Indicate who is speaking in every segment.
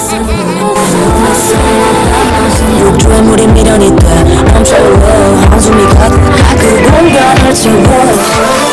Speaker 1: 욕조에 물이 미련이 돼 멈춰요 한숨이 가득 그 공간을 채워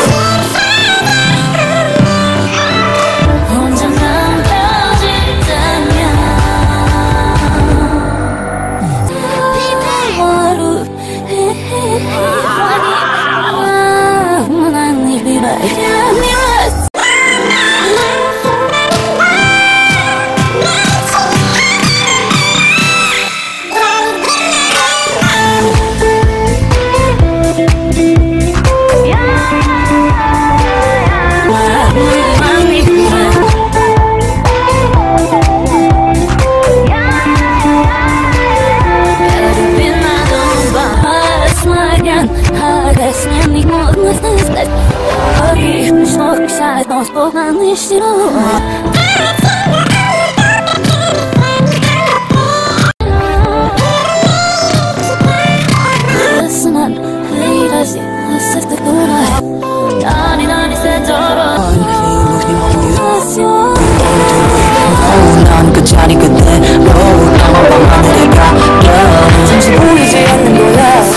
Speaker 1: 난 그 자리 그대로 나만 밤하늘에 가 잠시 보이지 않는 거야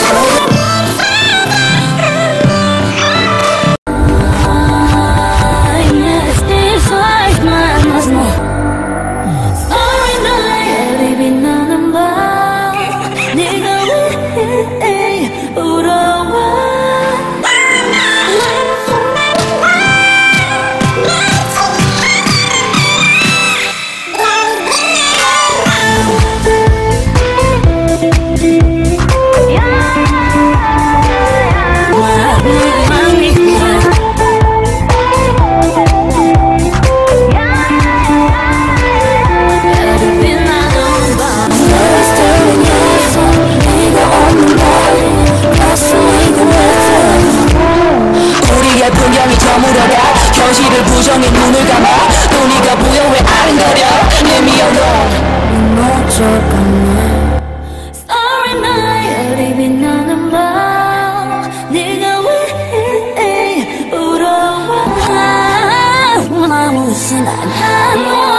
Speaker 1: 현실을 부정해 눈을 감아 또 네가 보여 왜 아른거려 Leave me alone 멀쩡하네 Starry night 별이 빛나는 밤 네가 왜 울어와 아무 신난